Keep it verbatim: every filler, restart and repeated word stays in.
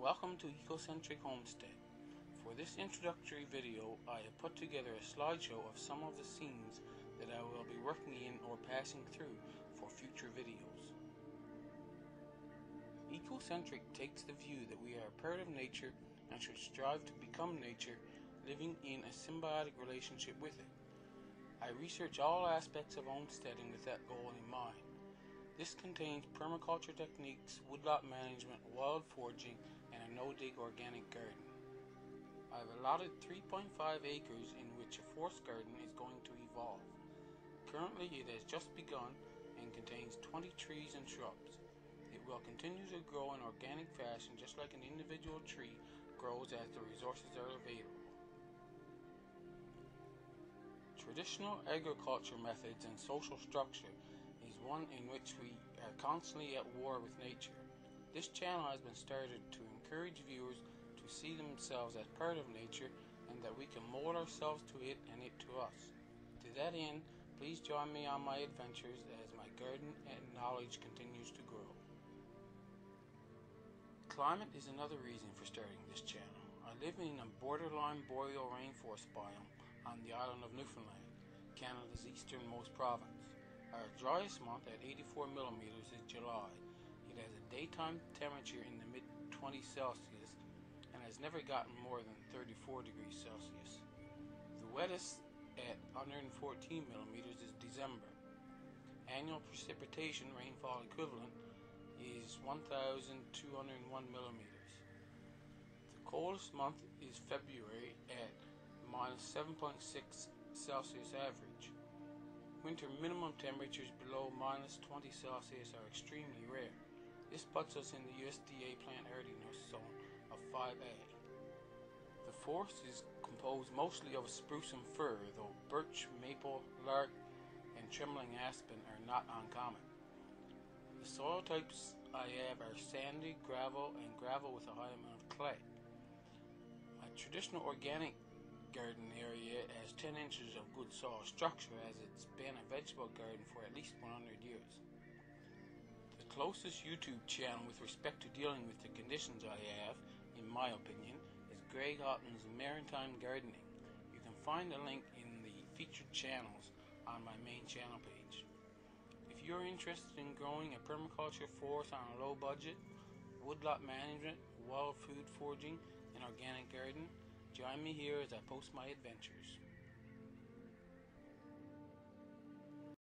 Welcome to Ecocentric Homestead. For this introductory video, I have put together a slideshow of some of the scenes that I will be working in or passing through for future videos. Ecocentric takes the view that we are a part of nature and should strive to become nature, living in a symbiotic relationship with it. I research all aspects of homesteading with that goal in mind. This contains permaculture techniques, woodlot management, wild foraging, and a no-dig organic garden. I have allotted three point five acres in which a forest garden is going to evolve. Currently it has just begun and contains twenty trees and shrubs. It will continue to grow in organic fashion just like an individual tree grows as the resources are available. Traditional agriculture methods and social structure is one in which we are constantly at war with nature. This channel has been started to encourage viewers to see themselves as part of nature and that we can mold ourselves to it and it to us. To that end, please join me on my adventures as my garden and knowledge continues to grow. Climate is another reason for starting this channel. I live in a borderline boreal rainforest biome on the island of Newfoundland, Canada's easternmost province. Our driest month at eighty-four millimeters is July. It has a daytime temperature in the mid twenties Celsius and has never gotten more than thirty-four degrees Celsius. The wettest at one hundred fourteen millimeters is December. Annual precipitation rainfall equivalent is one thousand two hundred one millimeters. The coldest month is February at minus seven point six Celsius average. Winter minimum temperatures below minus twenty Celsius are extremely rare. This puts us in the U S D A plant hardiness zone of five A. The forest is composed mostly of spruce and fir, though birch, maple, larch, and trembling aspen are not uncommon. The soil types I have are sandy, gravel, and gravel with a high amount of clay. My traditional organic garden area has ten inches of good soil structure as it's been a vegetable garden for at least one hundred years. The closest YouTube channel with respect to dealing with the conditions I have, in my opinion, is Greg Houghton's Maritime Gardening. You can find a link in the featured channels on my main channel page. If you're interested in growing a permaculture forest on a low budget, woodlot management, wild food foraging, and organic garden, join me here as I post my adventures.